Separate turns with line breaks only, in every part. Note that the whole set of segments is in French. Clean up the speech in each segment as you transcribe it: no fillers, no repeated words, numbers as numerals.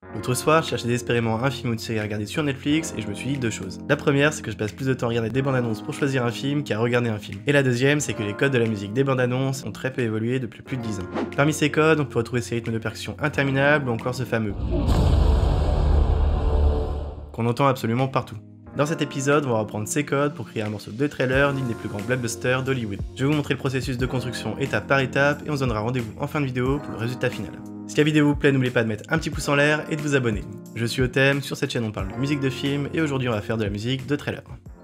L'autre soir, je cherchais désespérément un film ou une série à regarder sur Netflix et je me suis dit deux choses. La première, c'est que je passe plus de temps à regarder des bandes annonces pour choisir un film qu'à regarder un film. Et la deuxième, c'est que les codes de la musique des bandes annonces ont très peu évolué depuis plus de 10 ans. Parmi ces codes, on peut retrouver ces rythmes de percussion interminables ou encore ce fameux qu'on entend absolument partout. Dans cet épisode, on va reprendre ces codes pour créer un morceau de trailer d'une des plus grands blockbusters d'Hollywood. Je vais vous montrer le processus de construction étape par étape et on se donnera rendez-vous en fin de vidéo pour le résultat final. Si la vidéo vous plaît, n'oubliez pas de mettre un petit pouce en l'air et de vous abonner. Je suis Otem, sur cette chaîne on parle de musique de film et aujourd'hui on va faire de la musique de trailer.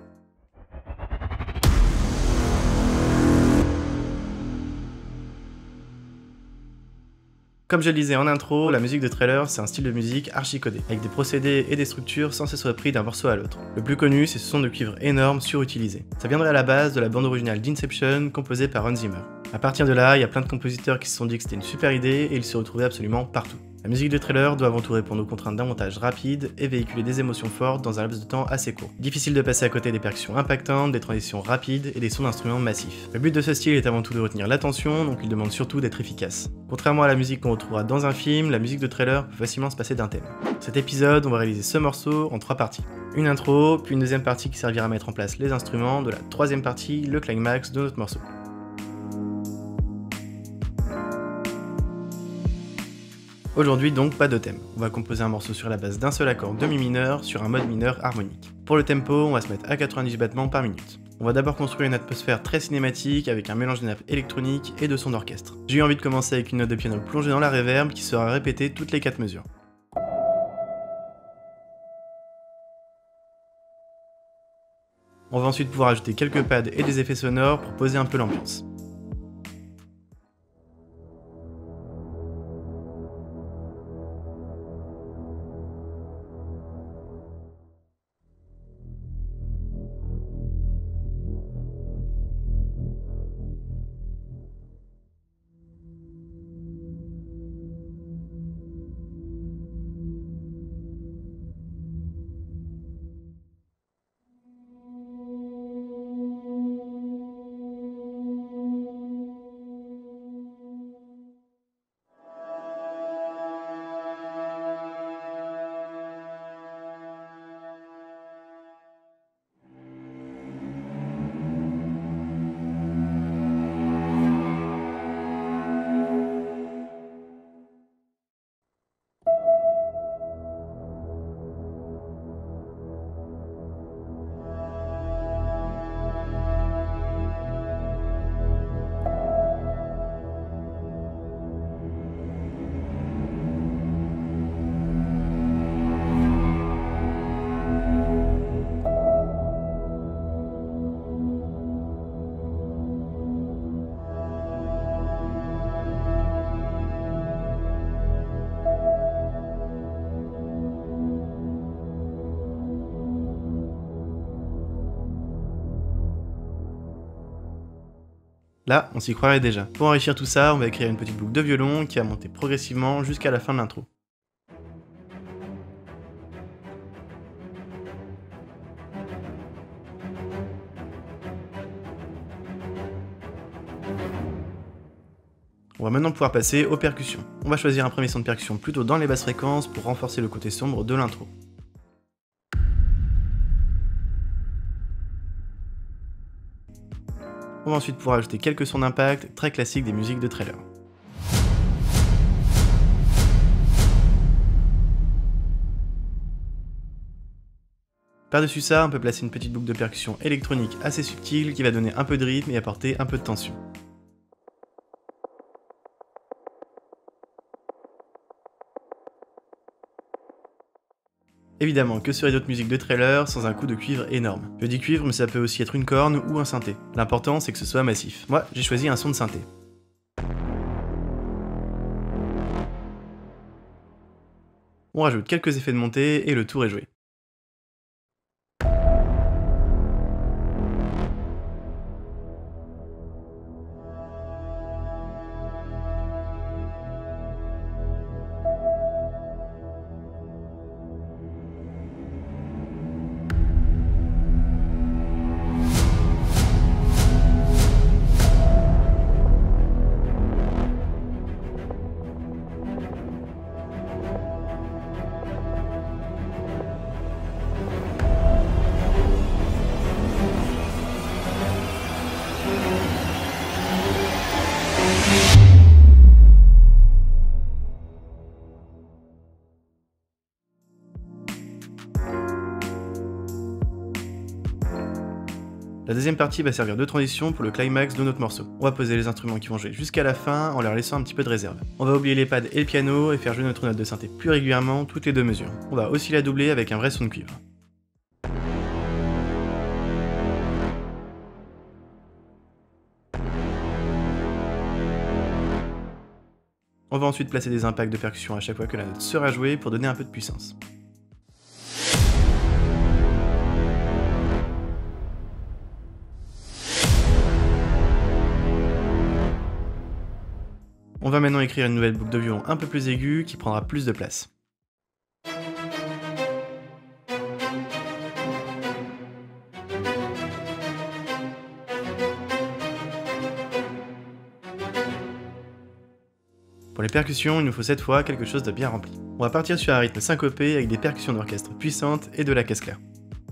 Comme je le disais en intro, la musique de trailer c'est un style de musique archi-codé, avec des procédés et des structures sans cesse repris d'un morceau à l'autre. Le plus connu c'est ce son de cuivre énorme surutilisé. Ça viendrait à la base de la bande originale d'Inception composée par Hans Zimmer. A partir de là, il y a plein de compositeurs qui se sont dit que c'était une super idée et ils se retrouvaient absolument partout. La musique de trailer doit avant tout répondre aux contraintes d'un montage rapide et véhiculer des émotions fortes dans un laps de temps assez court. Difficile de passer à côté des percussions impactantes, des transitions rapides et des sons d'instruments massifs. Le but de ce style est avant tout de retenir l'attention, donc il demande surtout d'être efficace. Contrairement à la musique qu'on retrouvera dans un film, la musique de trailer peut facilement se passer d'un thème. Pour cet épisode, on va réaliser ce morceau en 3 parties. Une intro, puis une deuxième partie qui servira à mettre en place les instruments, de la troisième partie, le climax de notre morceau. Aujourd'hui donc pas de thème, on va composer un morceau sur la base d'un seul accord de mi mineur sur un mode mineur harmonique. Pour le tempo, on va se mettre à 90 battements par minute. On va d'abord construire une atmosphère très cinématique avec un mélange de nappes électroniques et de sons d'orchestre. J'ai eu envie de commencer avec une note de piano plongée dans la reverb qui sera répétée toutes les 4 mesures. On va ensuite pouvoir ajouter quelques pads et des effets sonores pour poser un peu l'ambiance. Là, on s'y croirait déjà. Pour enrichir tout ça, on va écrire une petite boucle de violon qui va monter progressivement jusqu'à la fin de l'intro. On va maintenant pouvoir passer aux percussions. On va choisir un premier son de percussion plutôt dans les basses fréquences pour renforcer le côté sombre de l'intro. On va ensuite pouvoir ajouter quelques sons d'impact très classiques des musiques de trailer. Par-dessus ça, on peut placer une petite boucle de percussion électronique assez subtile qui va donner un peu de rythme et apporter un peu de tension. Évidemment, que serait d'autres musiques de trailer sans un coup de cuivre énorme? Je dis cuivre, mais ça peut aussi être une corne ou un synthé. L'important, c'est que ce soit massif. Moi, j'ai choisi un son de synthé. On rajoute quelques effets de montée et le tour est joué. La deuxième partie va servir de transition pour le climax de notre morceau. On va poser les instruments qui vont jouer jusqu'à la fin en leur laissant un petit peu de réserve. On va oublier les pads et le piano et faire jouer notre note de synthé plus régulièrement toutes les 2 mesures. On va aussi la doubler avec un vrai son de cuivre. On va ensuite placer des impacts de percussion à chaque fois que la note sera jouée pour donner un peu de puissance. On va maintenant écrire une nouvelle boucle de violon un peu plus aiguë qui prendra plus de place. Pour les percussions, il nous faut cette fois quelque chose de bien rempli. On va partir sur un rythme syncopé avec des percussions d'orchestre puissantes et de la caisse claire.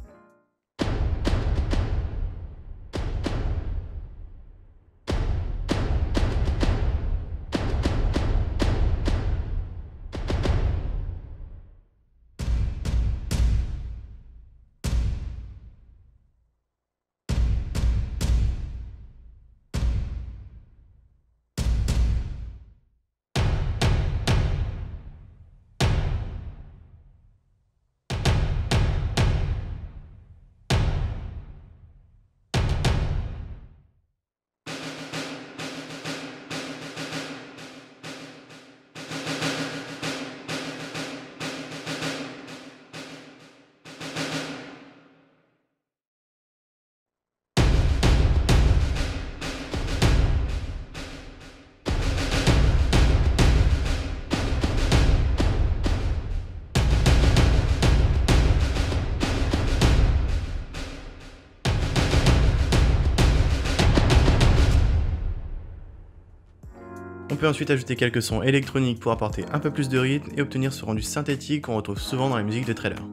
On peut ensuite ajouter quelques sons électroniques pour apporter un peu plus de rythme et obtenir ce rendu synthétique qu'on retrouve souvent dans la musique de trailer.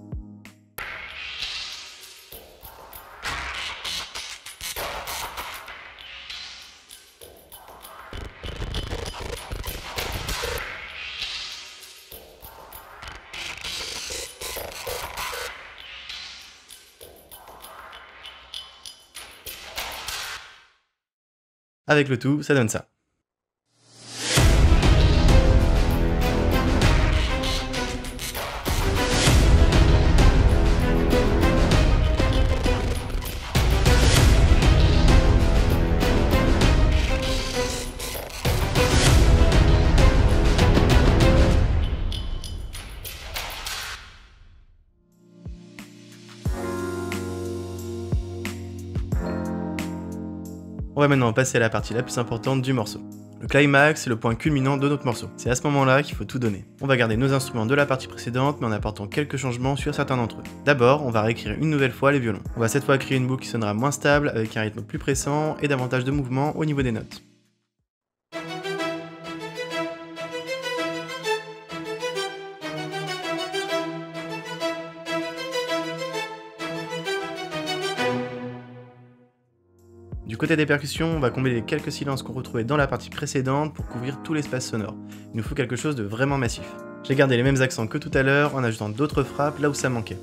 Avec le tout, ça donne ça. On va maintenant passer à la partie la plus importante du morceau. Le climax, c'est le point culminant de notre morceau. C'est à ce moment-là qu'il faut tout donner. On va garder nos instruments de la partie précédente, mais en apportant quelques changements sur certains d'entre eux. D'abord, on va réécrire une nouvelle fois les violons. On va cette fois créer une boucle qui sonnera moins stable, avec un rythme plus pressant et davantage de mouvement au niveau des notes. Du côté des percussions, on va combler les quelques silences qu'on retrouvait dans la partie précédente pour couvrir tout l'espace sonore. Il nous faut quelque chose de vraiment massif. J'ai gardé les mêmes accents que tout à l'heure en ajoutant d'autres frappes là où ça manquait.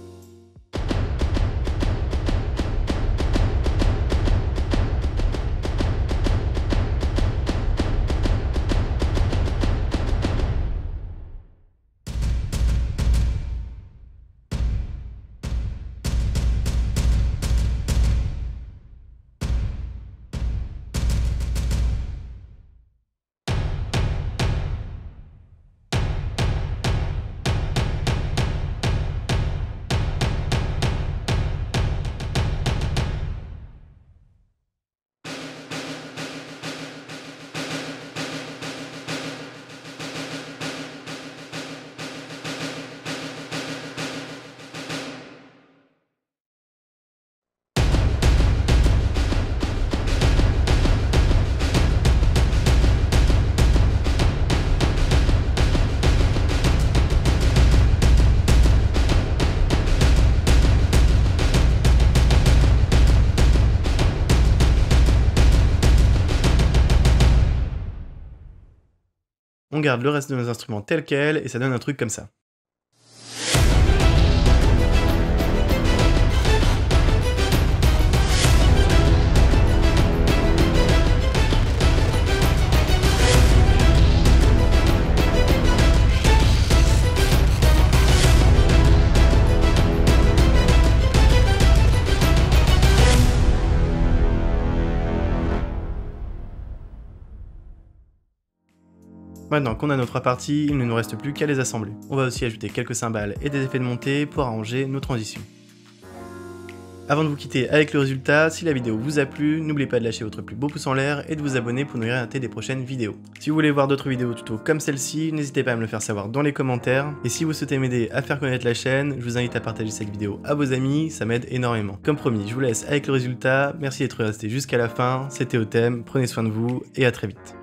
On garde le reste de nos instruments tel quel et ça donne un truc comme ça. Maintenant qu'on a nos 3 parties, il ne nous reste plus qu'à les assembler. On va aussi ajouter quelques cymbales et des effets de montée pour arranger nos transitions. Avant de vous quitter avec le résultat, si la vidéo vous a plu, n'oubliez pas de lâcher votre plus beau pouce en l'air et de vous abonner pour ne rien rater des prochaines vidéos. Si vous voulez voir d'autres vidéos tuto comme celle-ci, n'hésitez pas à me le faire savoir dans les commentaires. Et si vous souhaitez m'aider à faire connaître la chaîne, je vous invite à partager cette vidéo à vos amis, ça m'aide énormément. Comme promis, je vous laisse avec le résultat, merci d'être resté jusqu'à la fin, c'était Otem, prenez soin de vous et à très vite.